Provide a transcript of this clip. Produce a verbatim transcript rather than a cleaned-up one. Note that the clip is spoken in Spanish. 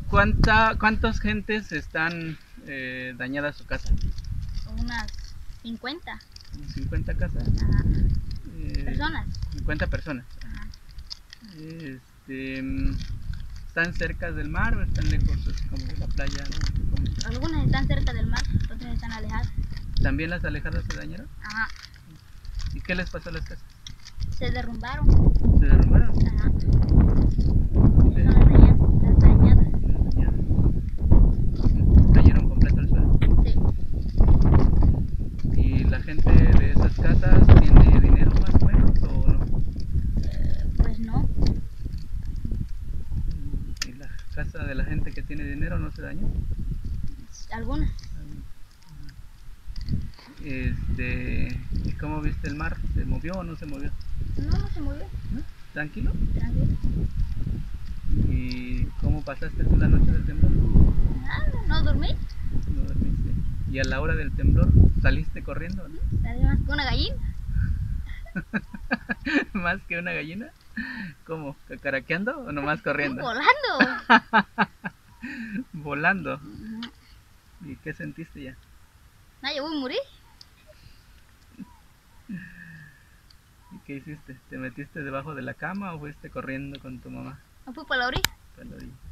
¿Cuánta, ¿Cuántas gentes están eh, dañadas su casa? Unas cincuenta. ¿Unas cincuenta casas? Ajá. Eh, Personas. cincuenta personas. Ajá. Este, ¿Están cerca del mar o están lejos, así como de la playa? ¿No? ¿Cómo están? Algunas están cerca del mar, otras están alejadas. ¿También las alejadas se dañaron? Ajá. ¿Y qué les pasó a las casas? Se derrumbaron. ¿Se derrumbaron? Ajá. Sí. Son las dañadas. Las dañadas. Las dañadas. ¿Cayeron completo el suelo? Sí. ¿Y la gente de esas casas tiene dinero más o menos o no? Eh, pues no. ¿Y la casa de la gente que tiene dinero no se dañó? Algunas. Este, ¿y cómo viste el mar? ¿Se movió o no se movió? No, no se movió. ¿No? ¿Tranquilo? Tranquilo. ¿Y cómo pasaste tú la noche del temblor? Nada, no dormí. No dormiste. ¿Y a la hora del temblor saliste corriendo, no? Salí más que una gallina. ¿Más que una gallina? ¿Cómo? ¿Cacaraqueando o nomás corriendo? Volando. Volando. Ujú. ¿Y qué sentiste ya? No, yo voy a morir. ¿Y qué hiciste? ¿Te metiste debajo de la cama o fuiste corriendo con tu mamá? Me fui para la orilla. Para la orilla.